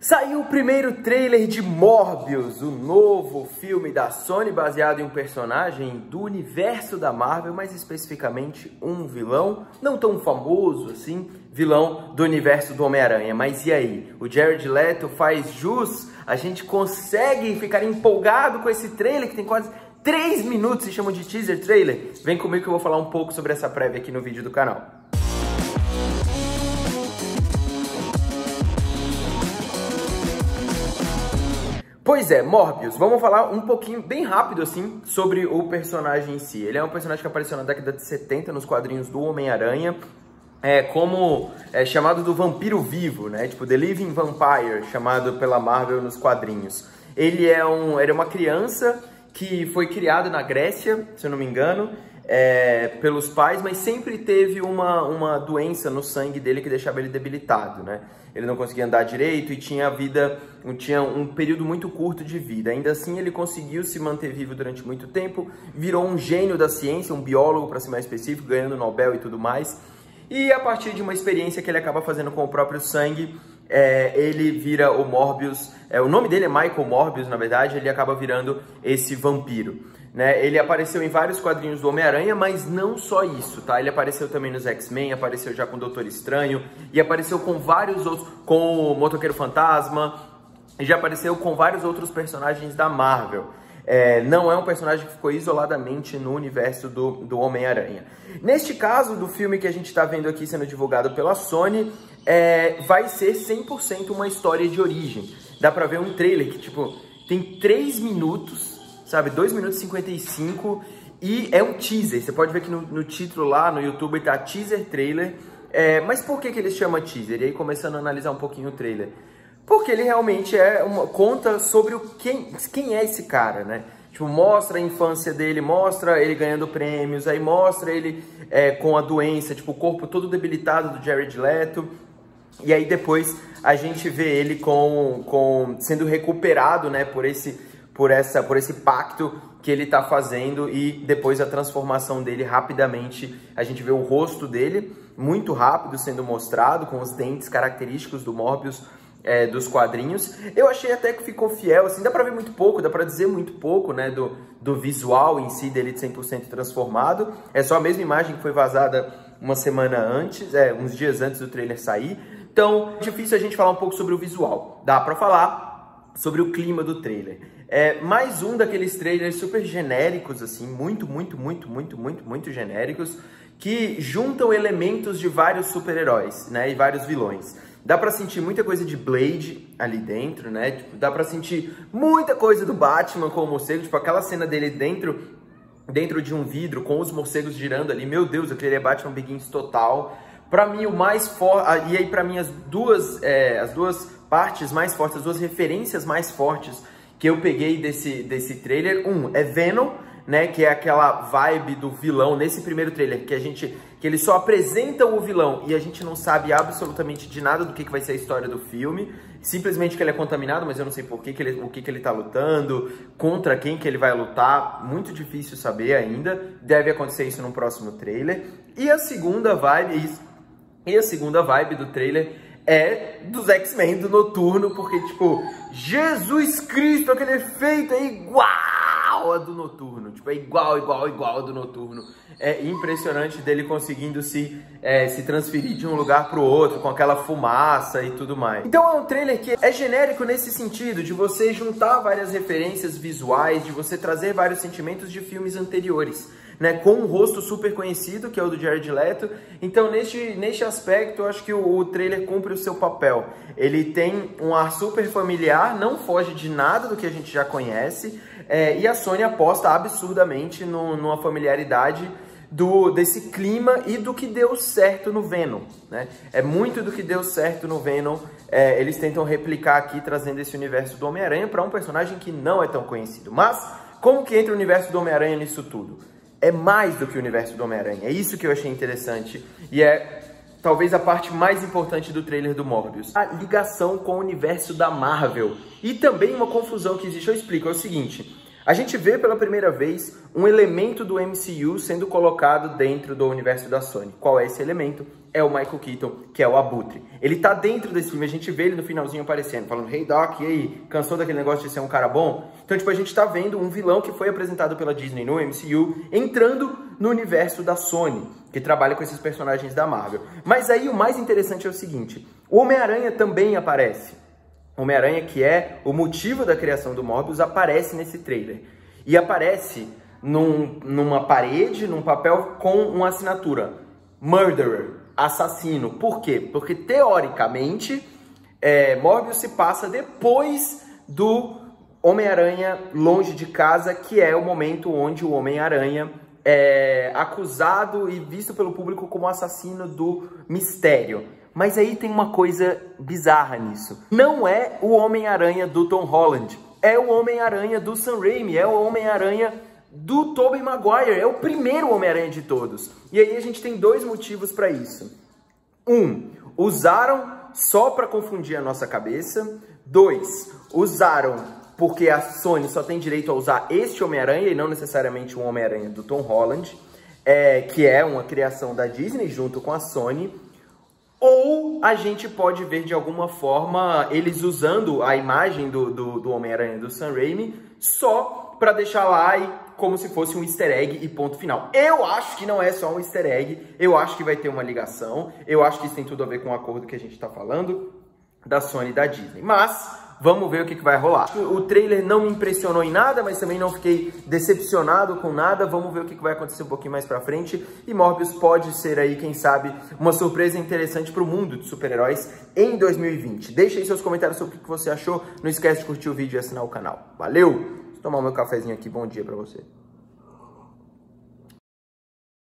Saiu o primeiro trailer de Morbius, o novo filme da Sony baseado em um personagem do universo da Marvel, mais especificamente um vilão, não tão famoso assim, vilão do universo do Homem-Aranha. Mas e aí? O Jared Leto faz jus? A gente consegue ficar empolgado com esse trailer que tem quase 3 minutos, se chama de teaser trailer? Vem comigo que eu vou falar um pouco sobre essa prévia aqui no vídeo do canal. Pois é, Morbius, vamos falar um pouquinho, bem rápido assim, sobre o personagem em si. Ele é um personagem que apareceu na década de 70 nos quadrinhos do Homem-Aranha, chamado do vampiro vivo, né? Tipo, The Living Vampire, chamado pela Marvel nos quadrinhos. Ele é uma criança que foi criada na Grécia, se eu não me engano, pelos pais, mas sempre teve uma doença no sangue dele que deixava ele debilitado, né? Ele não conseguia andar direito e tinha um período muito curto de vida. Ainda assim, ele conseguiu se manter vivo durante muito tempo, virou um gênio da ciência, um biólogo, para ser mais específico, ganhando Nobel e tudo mais. E a partir de uma experiência que ele acaba fazendo com o próprio sangue, ele vira o Morbius. O nome dele é Michael Morbius, na verdade, ele acaba virando esse vampiro. Né? Ele apareceu em vários quadrinhos do Homem-Aranha, mas não só isso, tá? Ele apareceu também nos X-Men, apareceu já com o Doutor Estranho, e apareceu com vários outros, com o Motoqueiro Fantasma, e já apareceu com vários outros personagens da Marvel. Não é um personagem que ficou isoladamente no universo do Homem-Aranha. Neste caso, do filme que a gente está vendo aqui sendo divulgado pela Sony, vai ser 100% uma história de origem. Dá pra ver um trailer que, tipo, tem 3 minutos, sabe, 2 minutos e 55, e é um teaser. Você pode ver que no título lá no YouTube tá teaser trailer. Mas por que ele chama teaser? E aí, começando a analisar um pouquinho o trailer. Porque ele realmente conta sobre quem é esse cara, né? Tipo, mostra a infância dele, mostra ele ganhando prêmios, aí mostra ele com a doença, tipo, o corpo todo debilitado do Jared Leto. E aí depois a gente vê ele sendo recuperado, né, por esse pacto que ele tá fazendo, e depois a transformação dele rapidamente. A gente vê o rosto dele muito rápido sendo mostrado, com os dentes característicos do Morbius dos quadrinhos. Eu achei até que ficou fiel, assim, dá pra ver muito pouco, dá pra dizer muito pouco, né, do visual em si dele de 100% transformado. É só a mesma imagem que foi vazada uma semana antes, uns dias antes do trailer sair. Então, é difícil a gente falar um pouco sobre o visual. Dá pra falar sobre o clima do trailer. Mais um daqueles trailers super genéricos, assim, muito genéricos, que juntam elementos de vários super-heróis, né, e vários vilões. Dá pra sentir muita coisa de Blade ali dentro, né, tipo, dá pra sentir muita coisa do Batman com o morcego, tipo, aquela cena dele dentro de um vidro, com os morcegos girando ali. Meu Deus, aquele é Batman Begins total. Pra mim, o mais forte, e aí pra mim as duas partes mais fortes, as duas referências mais fortes que eu peguei desse trailer, é Venom, né, que é aquela vibe do vilão nesse primeiro trailer, que eles só apresentam o vilão e a gente não sabe absolutamente de nada do que vai ser a história do filme, simplesmente que ele é contaminado, mas eu não sei o que ele tá lutando, contra quem que ele vai lutar, muito difícil saber ainda, deve acontecer isso no próximo trailer. E a segunda vibe do trailer é dos X-Men do Noturno, porque, tipo, Jesus Cristo, aquele efeito é igual a do Noturno, tipo, é igual a do Noturno. É impressionante dele conseguindo se transferir de um lugar pro outro, com aquela fumaça e tudo mais. Então é um trailer que é genérico nesse sentido, de você juntar várias referências visuais, de você trazer vários sentimentos de filmes anteriores, né, com um rosto super conhecido, que é o do Jared Leto. Então, neste aspecto, eu acho que o trailer cumpre o seu papel. Ele tem um ar super familiar, não foge de nada do que a gente já conhece, e a Sony aposta absurdamente numa familiaridade desse clima e do que deu certo no Venom, né? Muito do que deu certo no Venom, eles tentam replicar aqui, trazendo esse universo do Homem-Aranha para um personagem que não é tão conhecido. Mas, como que entra o universo do Homem-Aranha nisso tudo? É mais do que o universo do Homem-Aranha. É isso que eu achei interessante. E talvez a parte mais importante do trailer do Morbius. A ligação com o universo da Marvel. E também uma confusão que existe. Eu explico. É o seguinte. A gente vê pela primeira vez um elemento do MCU sendo colocado dentro do universo da Sony. Qual é esse elemento? É o Michael Keaton, que é o Abutre. Ele tá dentro desse filme, a gente vê ele no finalzinho aparecendo, falando: "Hey Doc, e aí, cansou daquele negócio de ser um cara bom?" Então, tipo, a gente tá vendo um vilão que foi apresentado pela Disney no MCU entrando no universo da Sony, que trabalha com esses personagens da Marvel. Mas aí o mais interessante é o seguinte: o Homem-Aranha também aparece. Homem-Aranha, que é o motivo da criação do Morbius, aparece nesse trailer. E aparece numa parede, num papel com uma assinatura: Murderer, assassino. Por quê? Porque, teoricamente, Morbius se passa depois do Homem-Aranha Longe de Casa, que é o momento onde o Homem-Aranha é acusado e visto pelo público como assassino do Mistério. Mas aí tem uma coisa bizarra nisso. Não é o Homem-Aranha do Tom Holland, é o Homem-Aranha do Sam Raimi, é o Homem-Aranha do Tobey Maguire, é o primeiro Homem-Aranha de todos. E aí a gente tem dois motivos para isso. Usaram só para confundir a nossa cabeça. 2, usaram porque a Sony só tem direito a usar este Homem-Aranha e não necessariamente um Homem-Aranha do Tom Holland, que é uma criação da Disney junto com a Sony. Ou a gente pode ver de alguma forma eles usando a imagem do Homem-Aranha do Sam Raimi só para deixar lá e como se fosse um easter egg e ponto final. Eu acho que não é só um easter egg, eu acho que vai ter uma ligação, eu acho que isso tem tudo a ver com o acordo que a gente está falando da Sony e da Disney. Mas vamos ver o que vai rolar. O trailer não me impressionou em nada, mas também não fiquei decepcionado com nada. Vamos ver o que vai acontecer um pouquinho mais pra frente. E Morbius pode ser aí, quem sabe, uma surpresa interessante pro mundo de super-heróis em 2020. Deixa aí seus comentários sobre o que você achou. Não esquece de curtir o vídeo e assinar o canal. Valeu! Vou tomar meu cafezinho aqui. Bom dia pra você.